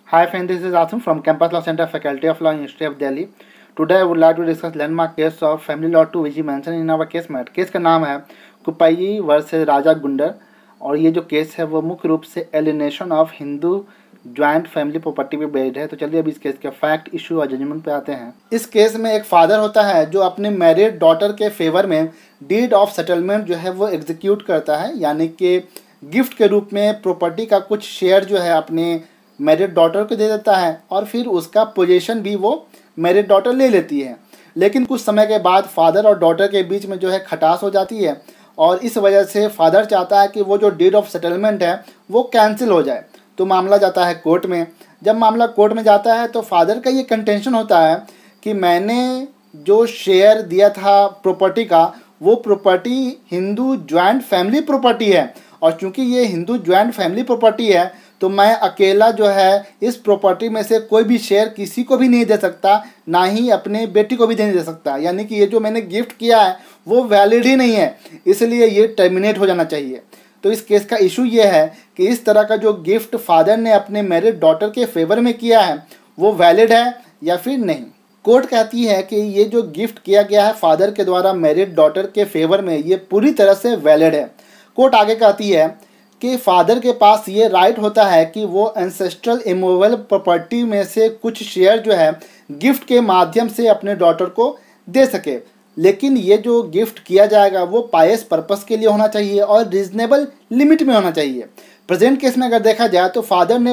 Hi friend, this is Asim from Campus Law Center, Faculty of Law, University of Delhi. Today I would like to discuss landmark case of family law 2 which is mentioned in our case mat. Case का नाम है कुपाई versus राजा गुंडर और ये जो case है वो मुख्य रूप से alienation of Hindu joint family property पे बेस्ड है। तो चलिए अब इस केस के फैक्ट, इशू और जजमेंट पे आते हैं। इस केस में एक फादर होता है जो अपने मैरिड डॉटर के फेवर में डीड ऑफ सेटलमेंट जो है वो एग्जीक्यूट करता है, यानी कि गिफ्ट के रूप में प्रॉपर्टी का कुछ शेयर जो है अपने मैरिड डॉटर को दे देता है और फिर उसका पोजीशन भी वो मैरिड डॉटर ले लेती है। लेकिन कुछ समय के बाद फादर और डॉटर के बीच में जो है खटास हो जाती है और इस वजह से फादर चाहता है कि वो जो डीड ऑफ सेटलमेंट है वो कैंसिल हो जाए। तो मामला जाता है कोर्ट में। जब मामला कोर्ट में जाता है तो फादर का ये कंटेंशन होता है कि मैंने जो शेयर दिया था प्रॉपर्टी का वो property Hindu joint family property है और चूंकि ये हिंदू ज्वाइंट फैमिली प्रॉपर्टी है तो मैं अकेला जो है इस प्रॉपर्टी में से कोई भी शेयर किसी को भी नहीं दे सकता, ना ही अपने बेटी को भी नहीं दे सकता। यानी कि ये जो मैंने गिफ्ट किया है वो वैलिड ही नहीं है, इसलिए ये टर्मिनेट हो जाना चाहिए। तो इस केस का इशू ये है कि इस तरह का जो गिफ्ट फादर ने अपने मैरिड डॉटर के फेवर में किया है वो वैलिड है या फिर नहीं। कोर्ट कहती है कि ये जो गिफ्ट किया गया है फादर के द्वारा मैरिड डॉटर के फेवर में ये पूरी तरह से वैलिड है। कोर्ट आगे कहती है कि फादर के पास ये राइट होता है कि वो एंसेस्ट्रल इमूवेबल प्रॉपर्टी में से कुछ शेयर जो है गिफ्ट के माध्यम से अपने डॉटर को दे सके, लेकिन ये जो गिफ्ट किया जाएगा वो पायस पर्पस के लिए होना चाहिए और रीजनेबल लिमिट में होना चाहिए। प्रेजेंट केस में अगर देखा जाए तो फादर ने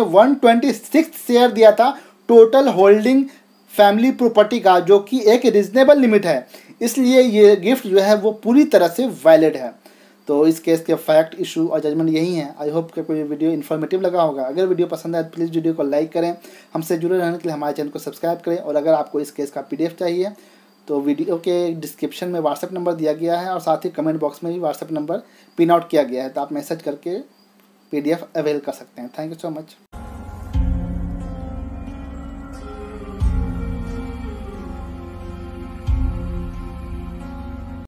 126 शेयर दिया था टोटल होल्डिंग फैमिली प्रॉपर्टी का, जो कि एक रीजनेबल लिमिट है, इसलिए ये गिफ्ट जो है वो पूरी तरह से वैलिड है। तो इस केस के फैक्ट, इशू और जजमेंट यही है। आई होप कि कोई वीडियो इन्फॉर्मेटिव लगा होगा। अगर वीडियो पसंद आए तो प्लीज़ वीडियो को लाइक करें, हमसे जुड़े रहने के लिए हमारे चैनल को सब्सक्राइब करें और अगर आपको इस केस का PDF चाहिए तो वीडियो के डिस्क्रिप्शन में व्हाट्सएप नंबर दिया गया है और साथ ही कमेंट बॉक्स में भी व्हाट्सएप नंबर पिन आउट किया गया है, तो आप मैसेज करके PDF अवेल कर सकते हैं। Thank you so much.